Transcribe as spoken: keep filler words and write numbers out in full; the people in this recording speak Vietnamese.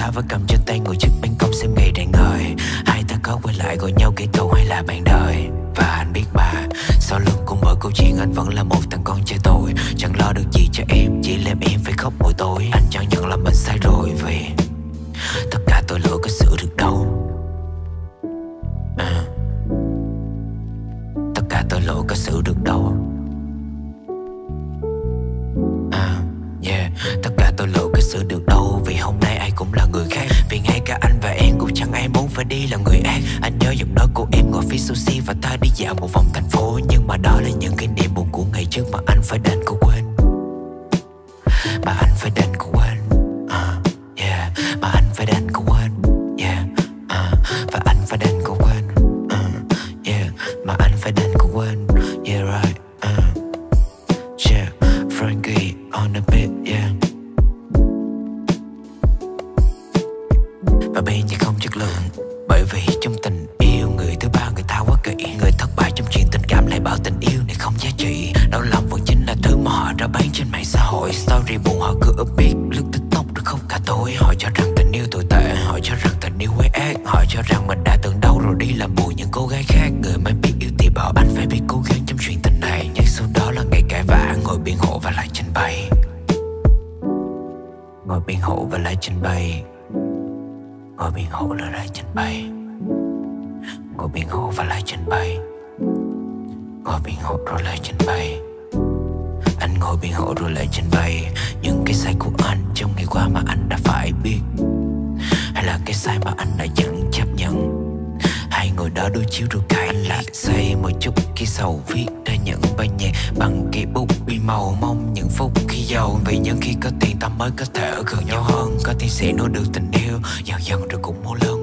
ta vẫn cầm trên tay ngồi trước ban công xem ngày rạng ngời. Hai ta có quay lại gọi nhau kể câu hay là bạn đời. Và anh biết mà, sau lưng của mỗi câu chuyện anh vẫn là một thằng con trai tội. Chẳng lo được gì cho em, chỉ làm em phải khóc mỗi tối. Anh chẳng nhận là mình sai rồi vì tất cả tội lỗi có sửa được đâu. à. Tất cả tội lỗi có sửa được đâu. à, yeah. Tất cả tội lỗi có sửa được đâu. Vì hôm nay ai cũng là người khác. Vì ngay cả anh và em cũng chẳng ai muốn phải đi là người ác. Anh nhớ giọng nói của em ngồi phía sushi và ta đi dạo một vòng thành phố. Nhưng mà đó là những kỷ niệm buồn của ngày trước mà anh phải đành cô quên. Mà anh phải đành cô quên. uh, yeah. Mà anh phải đành cô quên. Yeah. uh, Và anh phải đành cô quên. uh, Yeah. Mà anh phải đành cô quên. Yeah right. uh. Yeah. Frankie on the beat. Yeah. Và bên thì không chất lượng. Bởi vì trong tình yêu người thứ ba người ta quá kỹ. Người thất bại trong chuyện tình cảm lại bảo tình yêu này không giá trị. Đau lòng vẫn chính là thứ mà họ đã bán trên mạng xã hội. Story buồn họ cứ upbeat lướt TikTok được không cả tối. Họ cho rằng tình yêu tồi tệ, họ cho rằng tình yêu quái ác. Họ cho rằng mình đã từng đau rồi đi làm buồn những cô gái khác. Người mới biết yêu thì bảo anh phải biết cố gắng trong chuyện tình này. Nhưng sau đó là ngày cãi vã, ngồi biện hộ và lại trình bày. Ngồi biện hộ và lại trình bày. Ngồi biện hộ rồi lại trình bày. Ngồi biện hộ và lại trình bày. Ngồi biện hộ rồi lại trình bày. Anh ngồi biện hộ rồi lại trình bày những cái sai của anh trong ngày qua mà anh đã phải biết. Hay là cái sai mà anh đã chẳng chấp nhận. Hai người đó đối chiếu rồi cãi lại say một chút khi sầu viết ra những bài nhạc bằng cây bút bi màu. Mong những phút khi giàu, vì những khi có tiền ta mới có thể ở gần nhau hơn. Có tiền sẽ nuôi được tình yêu, dần dần rồi cũng mua lớn.